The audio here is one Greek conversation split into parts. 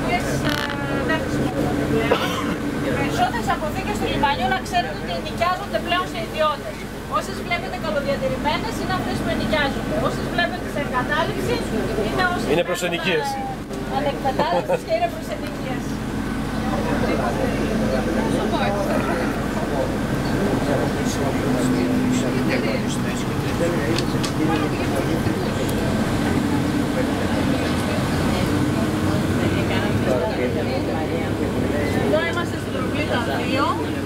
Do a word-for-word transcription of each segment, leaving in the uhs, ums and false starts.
οποίες δεν χρησιμοποιούνται πλέον. Οι περισσότερες αποθήκες του λιμανιού να ξέρετε ότι ενοικιάζονται πλέον σε ιδιώτες. Όσες βλέπετε καλοδιατηρημένες είναι αυτές που ενοικιάζονται. Όσες βλέπετε σε εγκατάλειψη είναι όσες είναι προς ενοικίαση. Ανεκμετάλλευτες και είναι προς ενοικίαση. Εδώ είμαστε στην Τροκλήτα δύο.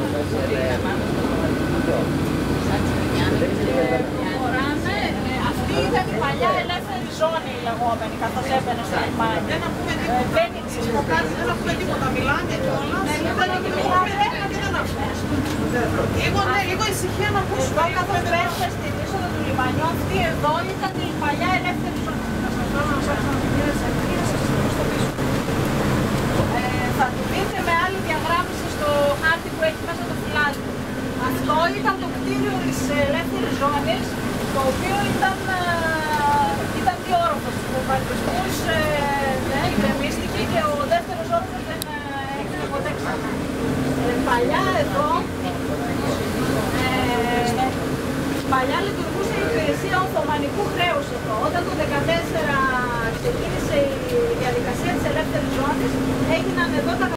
Προχωράμε. Αυτή ήταν η παλιά ελεύθερη ζώνη η λεγόμενη, καθώς έμπαινε στο λιμάνι. Δεν ακούμε τίποτα. Δεν ακούμε τίποτα. Μιλάνε κιόλας. Λίγο ησυχία να ακούσουμε. Εδώ καθώς πέφτει στην είσοδο του λιμανιού, αυτή εδώ ήταν η παλιά ελεύθερη ζώνη. Θα το δείτε με άλλη διαγράμμιση στο χάρτη που έχει μέσα το φυλάδι. Αυτό ήταν το κτίριο της ελεύθερης ζώνης, το οποίο ήταν, ήταν δύο όροφος. Ο βαλτισμούς ναι, γκρεμίστηκε και ο δεύτερος όροφος δεν έγινε ποτέ ξανά. Ε, παλιά εδώ, ε, παλιά λειτουργούσε η υπηρεσία Οθωμανικού χρέους εδώ. Όταν το δύο χιλιάδες δεκατέσσερα ξεκίνησε η διαδικασία της ελεύθερης ζώνης, έγιναν εδώ τα